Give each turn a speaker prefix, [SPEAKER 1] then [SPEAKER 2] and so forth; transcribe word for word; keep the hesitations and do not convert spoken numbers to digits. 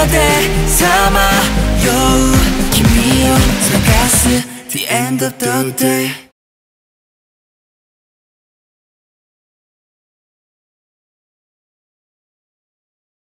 [SPEAKER 1] でさまよう君を探す The end of the day